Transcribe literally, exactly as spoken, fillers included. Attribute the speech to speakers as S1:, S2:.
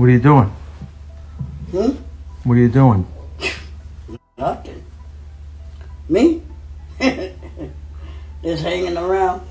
S1: What are you doing?
S2: Hmm?
S1: What are you doing?
S2: Nothing. Me? Just hanging around.